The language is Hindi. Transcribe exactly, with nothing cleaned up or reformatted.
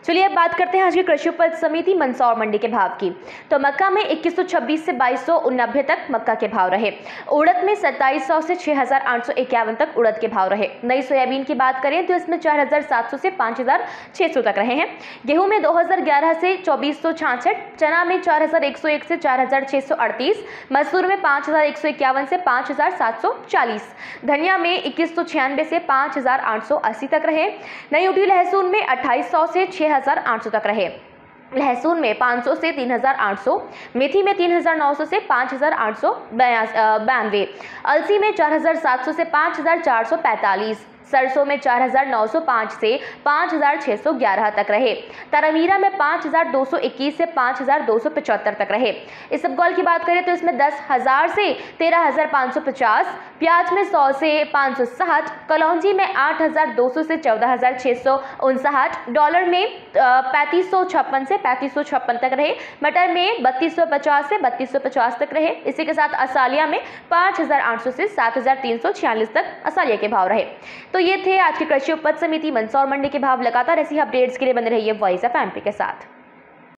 चलिए अब बात करते हैं आज की कृषि उपज समिति मंदसौर मंडी के भाव की। तो मक्का में इक्कीस सौ छब्बीस से बाईस सौ उननब्बे तक मक्का के भाव रहे। उड़द में सत्ताईस सौ से छह हजार आठ सौ इक्यावन तक उड़द के भाव रहे। नई सोयाबीन की बात करें तो इसमें चार हजार सात सौ से पाँच हजार छह सौ तक रहे हैं। गेहूं में दो हजार ग्यारह से चौबीस सौ छाछठ, चना में चार हजार एक सौ एक से चार हजार छह सौ अड़तीस, मसूर में पाँच हजार एक सौ इक्यावन से पाँच हजार सात सौ चालीस, धनिया में इक्कीस सौ छियानवे से पाँच हजार आठ सौ अस्सी तक रहे। नई उठी लहसुन में अट्ठाईस सौ से छह हजार आठ सौ तक रहे। लहसुन में पाँच सौ से तीन हजार आठ सौ, मेथी में तीन हजार नौ सौ से पाँच हजार आठ सौ बानवे, अलसी में चार हजार सात सौ से पाँच हजार चार सौ पैंतालीस, सरसों में चार हजार नौ सौ पाँच से पाँच हजार छह सौ ग्यारह तक रहे। तारामीरा में पाँच हजार दो सौ इक्कीस से पाँच हजार दो सौ पचहत्तर तक रहे। इसबगोल की बात करें तो इसमें दस हजार से तेरह हजार पाँच सौ पचास, प्याज में सौ से पाँच सौ साठ, कलौंजी में आठ हजार दो सौ से चौदह हजार छह सौ उनसठ, डॉलर में पैंतीस सौ छप्पन से पैंतीस सौ छप्पन तक रहे। मटर में बत्तीस सौ पचास से बत्तीस सौ पचास तक रहे। इसी के साथ असालिया में पाँच हजार आठ सौ से सात हजार तीन सौ छियालीस तक असालिया के भाव रहे। तो ये थे आज की कृषि उपज समिति मंदसौर मंडी के भाव। लगातार ऐसी अपडेट्स के लिए बने रहिए वॉइस ऑफ एमपी के साथ।